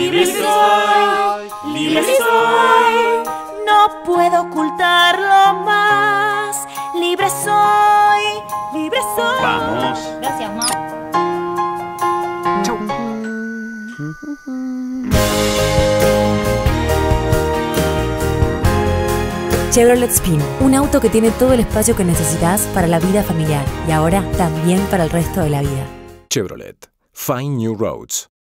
libre soy, libre soy. No puedo ocultarlo más. Libre soy, libre soy. Vamos. Gracias, Ma. Chau. Chevrolet Spin, un auto que tiene todo el espacio que necesitas para la vida familiar y ahora también para el resto de la vida. Chevrolet. Find New Roads.